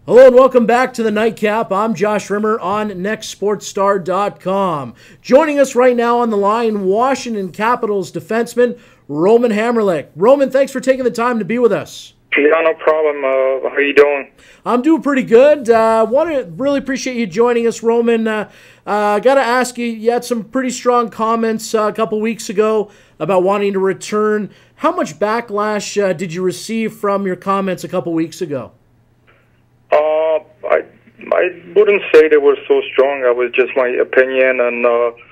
Hello and welcome back to the Nitecap. I'm Josh Rimmer on nextsportstar.com. Joining us right now on the line, Washington Capitals defenseman Roman Hamrlík. Roman, thanks for taking the time to be with us. Yeah, no problem. How are you doing? I'm doing pretty good. Really appreciate you joining us, Roman. Got to ask you, you had some pretty strong comments a couple weeks ago about wanting to return. How much backlash did you receive from your comments a couple weeks ago? I wouldn't say they were so strong. That was just my opinion, and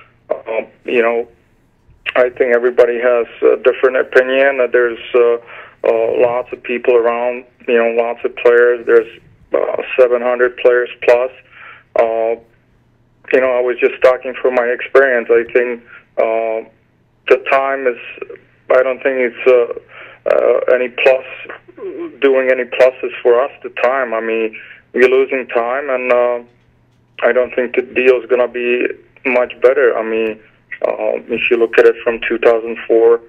I think everybody has a different opinion. There's lots of people around, lots of players. There's 700 players plus. I was just talking from my experience. I think the time is, I don't think it's any plus, doing any pluses for us, the time. I mean, we're losing time, and I don't think the deal is going to be much better. I mean, if you look at it from 2004,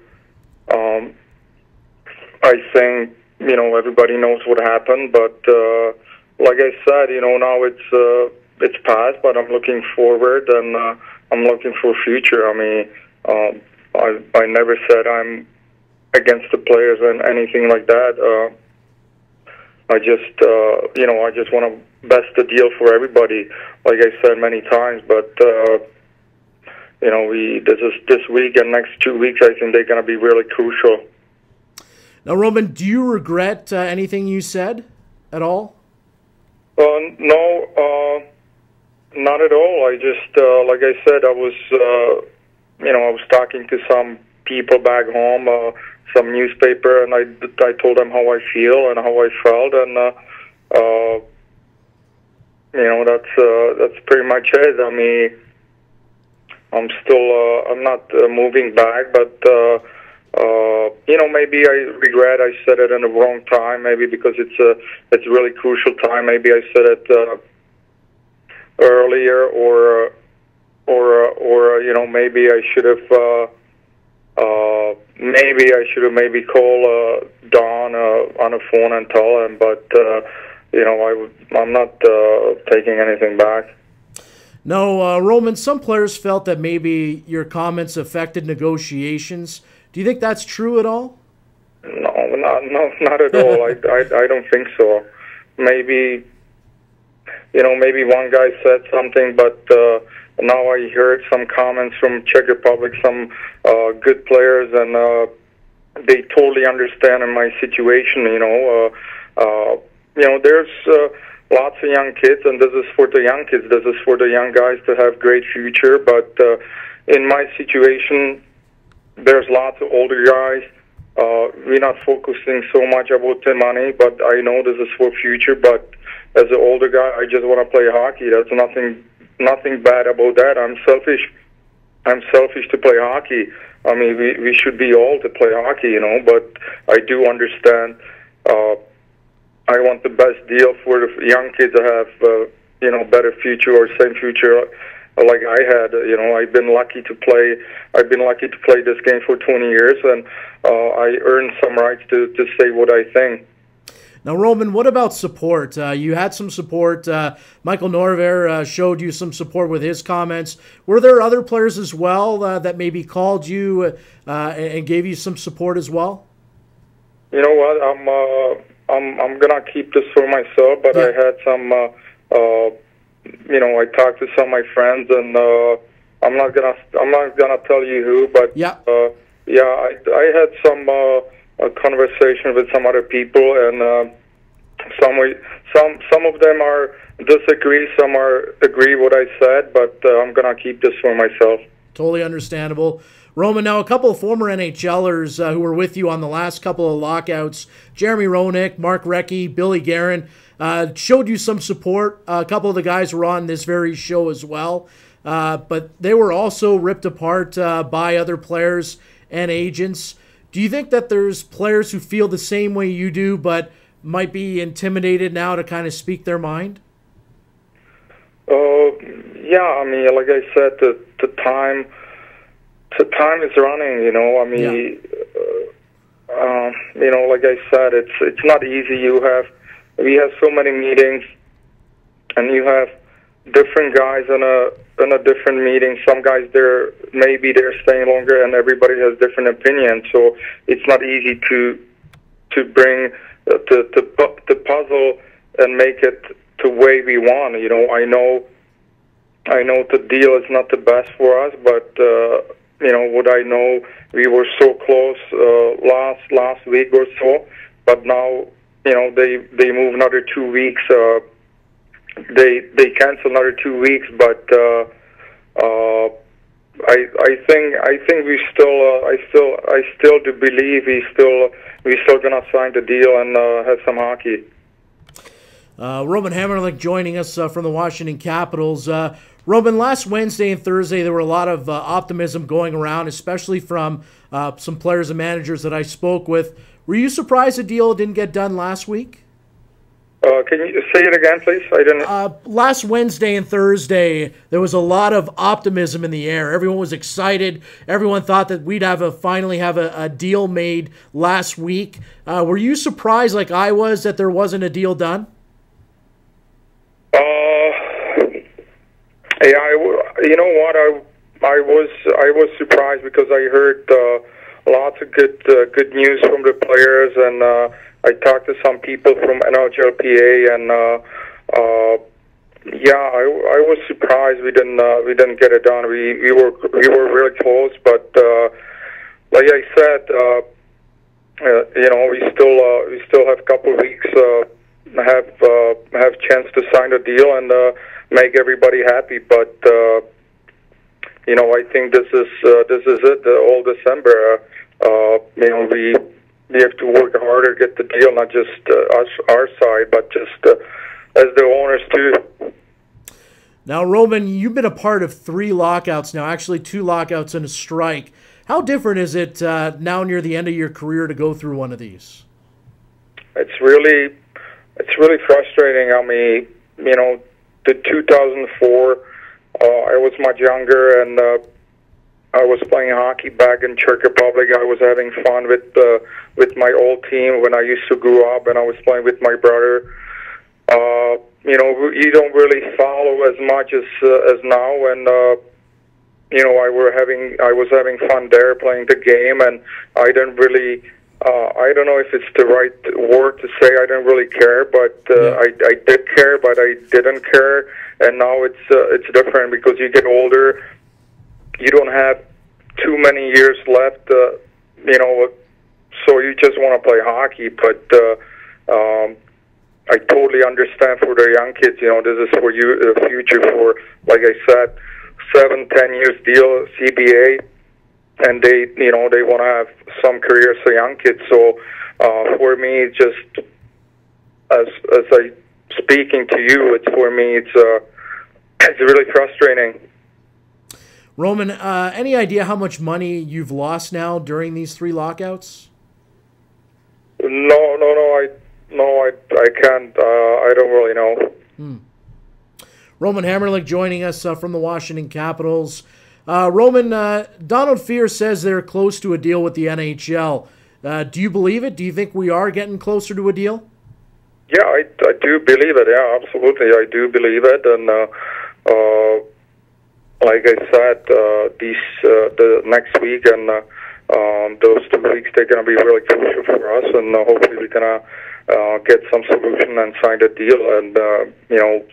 I think, everybody knows what happened, but like I said, now it's past, but I'm looking forward, and I'm looking for future. I mean, I never said I'm against the players and anything like that. I just want to best the deal for everybody, like I said many times. But this week and next 2 weeks, I think they're going to be really crucial. Now, Roman, do you regret anything you said at all? No, not at all. I just, like I said, I was talking to some people back home, some newspaper, and I told them how I feel and how I felt, and that's pretty much it. I mean, I'm not moving back, but maybe I regret I said it in the wrong time. Maybe because it's a really crucial time. Maybe I said it earlier, or maybe I should have. Maybe I should have called Don on the phone and tell him, but I'm not taking anything back. No, Roman, some players felt that maybe your comments affected negotiations. Do you think that's true at all? No, not at all. I don't think so. Maybe one guy said something, but now I heard some comments from Czech Republic, some good players, and they totally understand in my situation. There's lots of young kids, and this is for the young kids. This is for the young guys to have great future. But in my situation, there's lots of older guys. We're not focusing so much about the money, but I know this is for future. But as an older guy, I just want to play hockey. That's nothing bad about that. I'm selfish to play hockey. I mean, we should be all to play hockey, but I do understand. I want the best deal for the young kids to have, better future or same future like I had. I've been lucky to play this game for 20 years, and I earned some rights to say what I think. Now, Roman, what about support? You had some support. Michael Norver showed you some support with his comments. Were there other players as well that maybe called you and gave you some support as well? You know what? I'm gonna keep this for myself. But yeah. I had some. I talked to some of my friends, and I'm not gonna tell you who. But yeah, I had some. A conversation with some other people, and some of them are disagree, some are agree what I said, but I'm gonna keep this for myself. Totally understandable. Roman, now a couple of former NHLers who were with you on the last couple of lockouts, Jeremy Roenick, Mark Recchi, Billy Guerin, showed you some support. A couple of the guys were on this very show as well, but they were also ripped apart by other players and agents. Do you think that there's players who feel the same way you do, but might be intimidated now to kind of speak their mind? Yeah, I mean, like I said, the time is running. I mean, like I said, it's not easy. We have so many meetings. and you have different guys in a different meeting. Some guys they're staying longer, and everybody has different opinions. So it's not easy to bring the puzzle and make it the way we want. You know, I know the deal is not the best for us, but you know what I know, we were so close last week or so, but now you know they move another 2 weeks. They cancel another 2 weeks, but I think we still I still do believe we still gonna sign the deal and have some hockey. Roman Hamrlík joining us from the Washington Capitals. Roman, last Wednesday and Thursday there were a lot of optimism going around, especially from some players and managers that I spoke with. Were you surprised the deal didn't get done last week? Can you say it again, please? I didn't. Last Wednesday and Thursday, there was a lot of optimism in the air. Everyone was excited. Everyone thought that we'd finally have a deal made last week. Were you surprised, like I was, that there wasn't a deal done? Yeah, you know what? I was surprised because I heard lots of good news from the players, and I talked to some people from NHLPA, and yeah, I was surprised we didn't get it done. We were really close, but like I said, you know, we still have a couple of weeks, have chance to sign a deal and make everybody happy. But you know, I think this is it. All December, you know, we have to work harder, get the deal, not just our side, but just as the owners too. Now, Roman, you've been a part of 3 lockouts now, actually 2 lockouts and a strike. How different is it now near the end of your career to go through one of these? It's really frustrating. I mean, you know, the 2004, I was much younger, and I was playing hockey back in Czech Republic. I was having fun with my old team when I used to grow up, and I was playing with my brother. You know, you don't really follow as much as now, and you know, I was having fun there playing the game, and I didn't really. I don't know if it's the right word to say. I didn't really care, but I did care, but I didn't care. And now it's different because you get older. You don't have too many years left, you know, so you just want to play hockey. But I totally understand for the young kids. You know, this is for you, the future. For, like I said, 7-10 years deal, CBA. And they, you know, they want to have some careers for young kids. So for me, just as I speaking to you, it's for me, it's really frustrating. Roman, any idea how much money you've lost now during these 3 lockouts? No, I can't. I don't really know. Roman Hamrlík joining us from the Washington Capitals. Roman, Donald Fear says they're close to a deal with the NHL. Do you believe it? Do you think we are getting closer to a deal? Yeah, I do believe it. Yeah, absolutely, I do believe it. And like I said, the next week and those 2 weeks, they're going to be really crucial for us. And hopefully we're going to get some solution and sign the deal. And you know.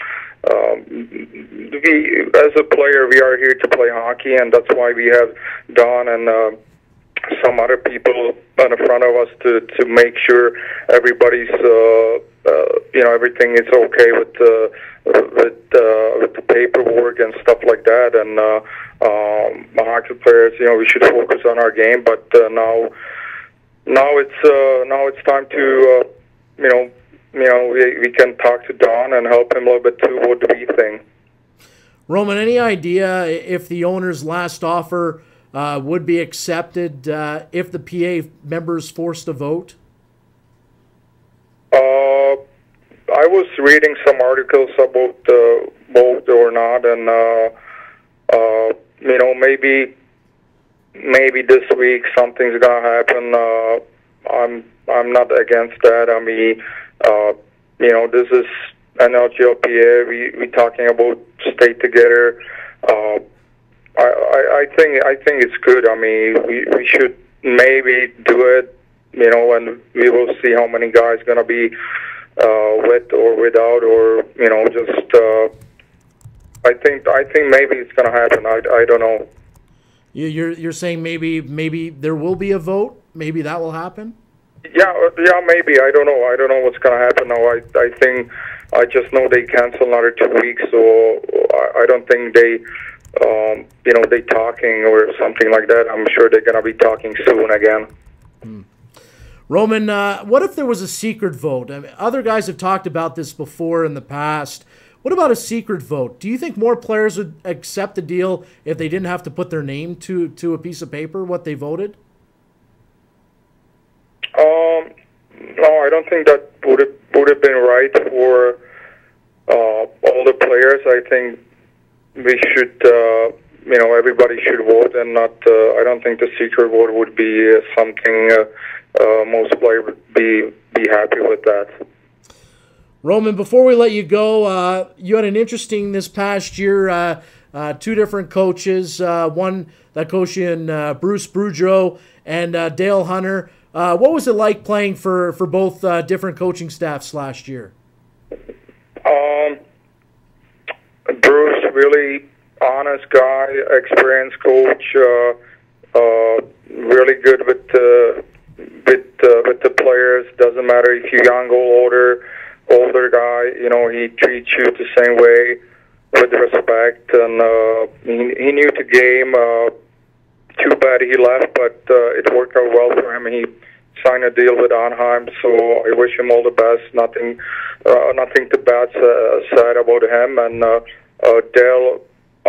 We, as a player, we are here to play hockey, and that's why we have Don and some other people in front of us to make sure everybody's, you know, everything is okay with the paperwork and stuff like that. And hockey players, you know, we should focus on our game. But now it's time to, you know, we can talk to Don and help him a little bit too. What do we think? Roman, any idea if the owner's last offer would be accepted if the PA members forced to vote? I was reading some articles about vote or not, and you know, maybe this week something's gonna happen. I'm not against that. I mean, you know, this NHLPA. We talking about stay together. I think it's good. I mean, we should maybe do it. You know, and we will see how many guys gonna be with or without, or you know, just. I think maybe it's gonna happen. I don't know. You're saying maybe there will be a vote. Maybe that will happen. Yeah, maybe. I don't know what's gonna happen now. I think I just know they cancel another 2 weeks, so I don't think they, you know, they talking or something like that. I'm sure they're gonna be talking soon again. Roman, what if there was a secret vote? I mean, other guys have talked about this before in the past. What about a secret vote? Do you think more players would accept the deal if they didn't have to put their name to a piece of paper, what they voted? No, I don't think that would have been right for all the players. I think we should, you know, everybody should vote, and not. I don't think the secret vote would be something most players would be happy with that. Roman, before we let you go, you had an interesting this past year. 2 different coaches, one that coached you in Bruce Boudreau and Dale Hunter. What was it like playing for both different coaching staffs last year? Bruce, really honest guy, experienced coach, really good with the players. Doesn't matter if you're young or older guy. You know, he treats you the same way with respect, and he knew the game. Too bad he left, but it worked out well for him. He signed a deal with Anaheim, so I wish him all the best. Nothing too bad said about him. And Dale,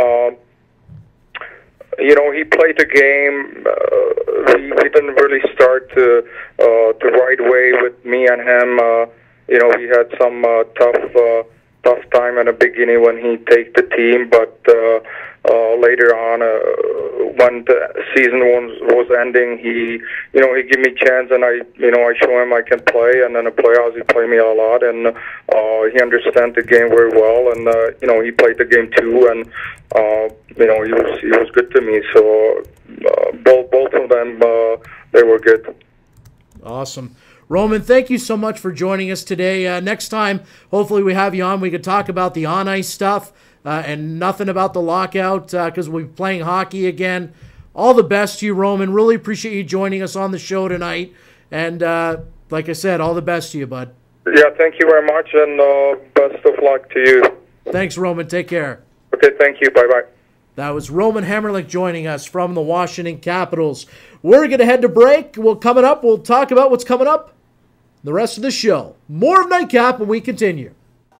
you know, he played the game. We didn't really start the right way with me and him. You know, we had some tough time in the beginning when he take the team, but later on, when the season was ending, he gave me a chance, and I show him I can play, and then the playoffs he played me a lot, and he understands the game very well, and you know, he played the game too, and you know, he was good to me. So both of them, they were good. Awesome. Roman, thank you so much for joining us today. Next time, hopefully we have you on. We could talk about the on-ice stuff and nothing about the lockout because we'll be playing hockey again. All the best to you, Roman. Really appreciate you joining us on the show tonight. And like I said, all the best to you, bud. Yeah, thank you very much, and best of luck to you. Thanks, Roman. Take care. Okay, thank you. Bye-bye. That was Roman Hamrlík joining us from the Washington Capitals. We're going to head to break. We'll talk about what's coming up the rest of the show. More of Nitecap when we continue.